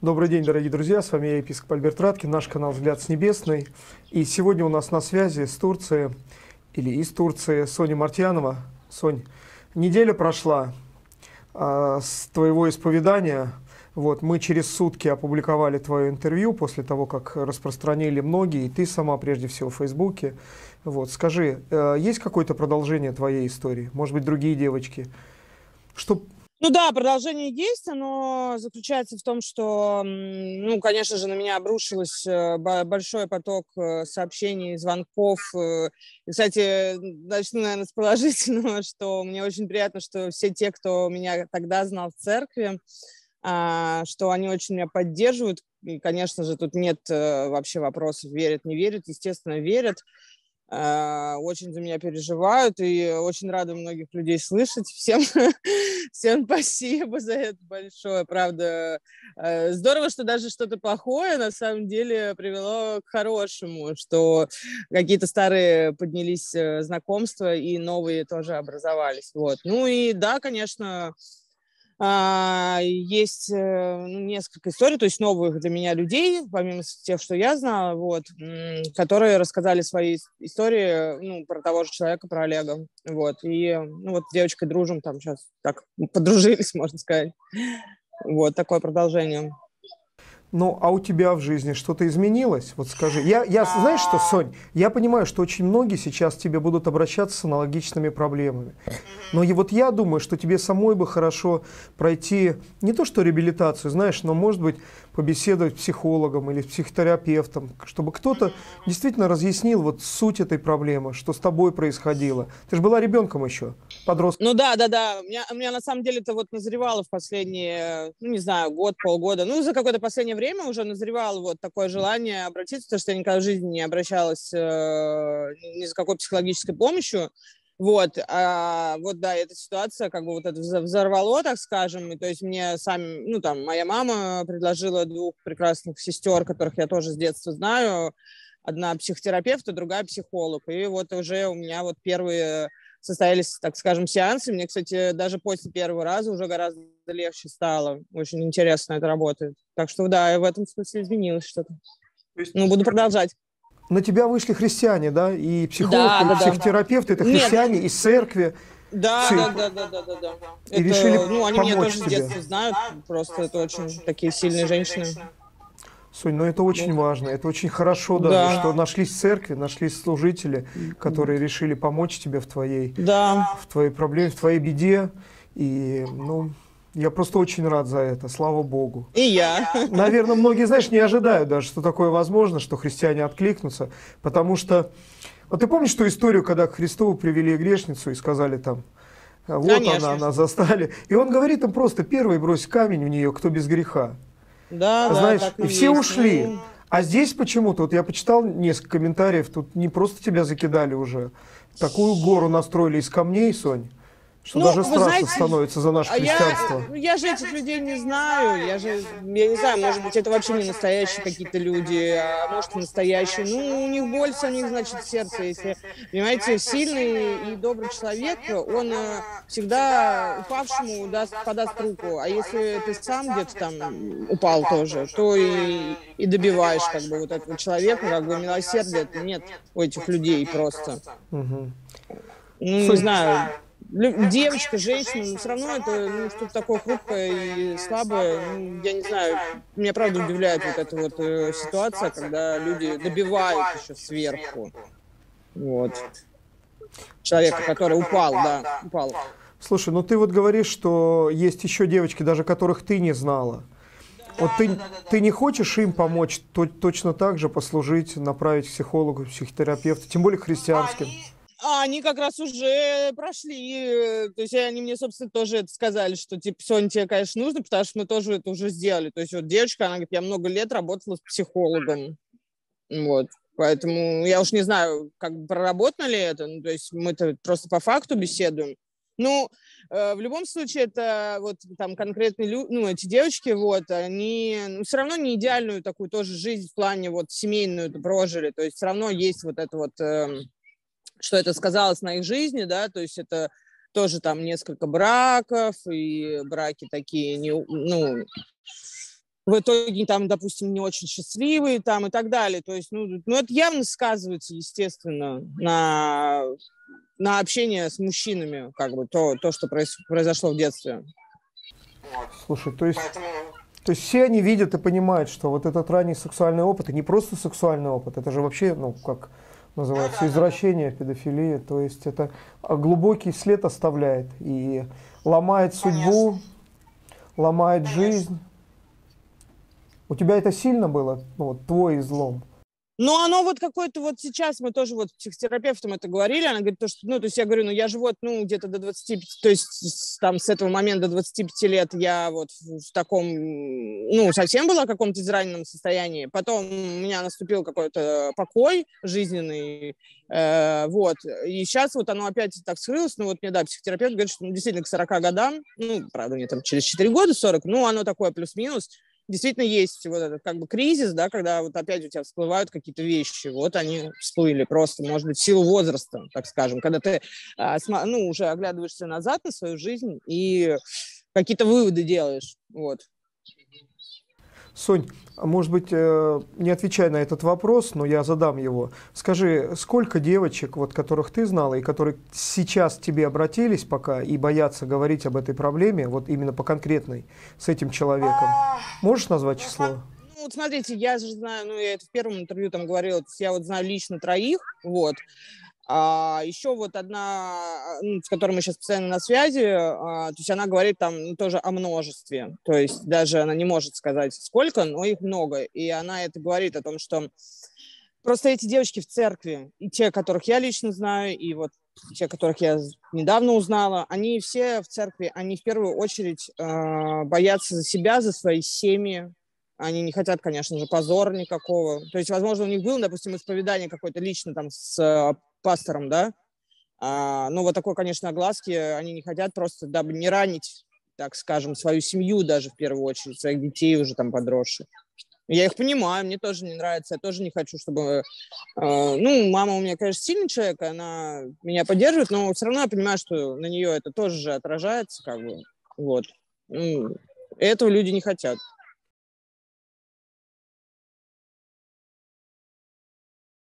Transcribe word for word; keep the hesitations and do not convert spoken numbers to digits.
Добрый день, дорогие друзья, с вами я, епископ Альберт Раткин, наш канал «Взгляд с небесной». И сегодня у нас на связи с Турции, или из Турции, Соня Мартьянова. Сонь, неделя прошла а, с твоего исповедания. Вот, мы через сутки опубликовали твое интервью после того, как распространили многие, и ты сама прежде всего в Фейсбуке. Вот, скажи, э, есть какое-то продолжение твоей истории? Может быть, другие девочки? Что... Ну да, продолжение есть, оно заключается в том, что, ну, конечно же, на меня обрушился большой поток сообщений, звонков. И, кстати, начну, наверное, с положительного, что мне очень приятно, что все те, кто меня тогда знал в церкви, что они очень меня поддерживают. И, конечно же, тут нет вообще вопросов, верят, не верят, естественно, верят. Очень за меня переживают и очень рада многих людей слышать. Всем, всем спасибо за это большое. Правда, здорово, что даже что-то плохое на самом деле привело к хорошему, что какие-то старые поднялись знакомства и новые тоже образовались. Вот. Ну и да, конечно, есть несколько историй, то есть новых для меня людей, помимо тех, что я знала, вот, которые рассказали свои истории, ну, про того же человека, про Олега. Вот. И ну, вот с девочкой дружим, там сейчас так подружились, можно сказать. Вот такое продолжение. Ну, а у тебя в жизни что-то изменилось? Вот скажи. Я, я, знаешь что, Сонь, я понимаю, что очень многие сейчас к тебе будут обращаться с аналогичными проблемами. Но и вот я думаю, что тебе самой бы хорошо пройти не то что реабилитацию, знаешь, но, может быть, побеседовать с психологом или с психотерапевтом, чтобы кто-то действительно разъяснил вот суть этой проблемы, что с тобой происходило. Ты же была ребенком еще, подростком. Ну да, да, да. У меня, у меня на самом деле это вот назревало в последние, ну не знаю, год, полгода. Ну за какое-то последнее время уже назревало вот такое желание обратиться, потому что я никогда в жизни не обращалась э, ни за какой психологической помощью. Вот, а вот да, эта ситуация как бы вот это взорвало, так скажем, и то есть мне сами, ну там, моя мама предложила двух прекрасных сестер, которых я тоже с детства знаю, одна психотерапевт, а другая психолог, и вот уже у меня вот первые состоялись, так скажем, сеансы, мне, кстати, даже после первого раза уже гораздо легче стало, очень интересно это работает, так что да, и в этом смысле изменилось что-то, ну, буду продолжать. На тебя вышли христиане, да? И психолог, да, и да, психотерапевт, да. Это христиане Нет. из церкви. Да, да, да, да, да, да, да. И это, решили ну, они помочь меня тоже тебе. с детства знают, просто это очень такие сильные женщины. Сонь, ну это очень ну, важно, это очень хорошо даже, да. что нашлись церкви, нашлись служители, которые решили помочь тебе в твоей, да. в твоей проблеме, в твоей беде. И, ну... Я просто очень рад за это, слава Богу. И я. Наверное, многие, знаешь, не ожидают даже, что такое возможно, что христиане откликнутся, потому что... Вот ты помнишь ту историю, когда к Христу привели грешницу и сказали там, вот Конечно. она, она застали. И он говорит им просто, первый брось камень в нее, кто без греха. Да, Знаешь, да, и все есть. ушли. Ну... А здесь почему-то, вот я почитал несколько комментариев, тут не просто тебя закидали уже, такую гору настроили из камней, Сонь. Что ну, даже страшно знаете, становится за наше христианство. Я, я же этих людей не знаю. Я же, я не знаю, может быть, это вообще не настоящие какие-то люди, а может, и настоящие. Ну, у них боль, у них, значит, сердце. Если, понимаете, сильный и добрый человек, он всегда упавшему даст, подаст руку. А если ты сам где-то там упал тоже, то и, и добиваешь как бы вот этого человека, как бы милосердия нет у этих людей просто. Угу. Ну, не знаю... Девочка, женщина, но все равно это ну, что-то такое хрупкое и слабое. Ну, я не знаю, меня правда удивляет вот эта вот э, ситуация, когда люди добивают еще сверху. Вот. Человека, который упал, да, упал. Слушай, ну ты вот говоришь, что есть еще девочки, даже которых ты не знала. Вот ты, ты не хочешь им помочь то, точно так же послужить, направить к психологу, психотерапевту, тем более христианским? А они как раз уже прошли, то есть они мне, собственно, тоже это сказали, что, типа, Соня, тебе, конечно, нужно, потому что мы тоже это уже сделали. То есть вот девочка, она говорит, я много лет работала с психологом, вот, поэтому я уж не знаю, как бы проработано ли это, ну, то есть мы-то просто по факту беседуем. Ну, э, в любом случае, это вот там конкретные люди, ну, эти девочки, вот, они ну, все равно не идеальную такую тоже жизнь в плане вот семейную прожили, то есть все равно есть вот это вот... Э, что это сказалось на их жизни, да, то есть это тоже там несколько браков, и браки такие, не, ну, в итоге там, допустим, не очень счастливые там и так далее. То есть, ну, ну это явно сказывается, естественно, на, на общение с мужчинами, как бы, то, то что произошло в детстве. Слушай, то есть, Поэтому... то есть все они видят и понимают, что вот этот ранний сексуальный опыт, и не просто сексуальный опыт, это же вообще, ну, как называется, извращение, педофилия, то есть это глубокий след оставляет и ломает судьбу, Конечно. ломает Конечно. жизнь. У тебя это сильно было, ну, вот, твой излом? Ну, оно вот какое-то вот сейчас, мы тоже вот с психотерапевтом это говорили, она говорит, то, что, ну, то есть я говорю, ну, я же вот, ну, где-то до двадцати пяти, то есть там с этого момента до двадцати пяти лет я вот в, в таком, ну, совсем была в каком-то израненном состоянии, потом у меня наступил какой-то покой жизненный, э, вот, и сейчас вот оно опять так скрылось, ну, вот мне, да, психотерапевт говорит, что ну, действительно к сорока годам, ну, правда, мне там через четыре года сорок, ну, оно такое плюс-минус, действительно есть вот этот как бы кризис, да, когда вот опять у тебя всплывают какие-то вещи, вот они всплыли просто, может быть, в силу возраста, так скажем, когда ты, ну, уже оглядываешься назад на свою жизнь и какие-то выводы делаешь, вот. Сонь, может быть, не отвечай на этот вопрос, но я задам его. Скажи, сколько девочек, вот, которых ты знала и которые сейчас к тебе обратились пока и боятся говорить об этой проблеме, вот именно по конкретной, с этим человеком? Можешь назвать число? Ну, вот смотрите, я же знаю, ну, я это в первом интервью там говорила, то есть я вот знаю лично троих, вот. А еще вот одна, ну, с которой мы сейчас постоянно на связи, а, то есть она говорит там ну, тоже о множестве. То есть даже она не может сказать сколько, но их много. И она это говорит о том, что просто эти девочки в церкви, и те, которых я лично знаю, и вот те, которых я недавно узнала, они все в церкви, они в первую очередь э, боятся за себя, за свои семьи. Они не хотят, конечно же, позора никакого. То есть, возможно, у них было, допустим, исповедание какое-то лично там с пастором, да, а, ну, вот такой, конечно, огласки они не хотят просто, дабы не ранить, так скажем, свою семью даже в первую очередь, своих детей уже там подросших. Я их понимаю, мне тоже не нравится, я тоже не хочу, чтобы... Э, ну, мама у меня, конечно, сильный человек, она меня поддерживает, но все равно я понимаю, что на нее это тоже же отражается, как бы, вот. Ну, этого люди не хотят.